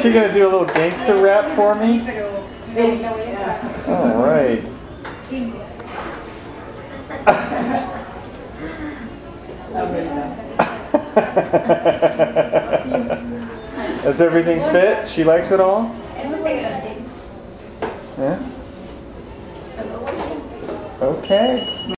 she gonna do a little gangster rap for me? All right. Does everything fit? She likes it all? Yeah? Okay.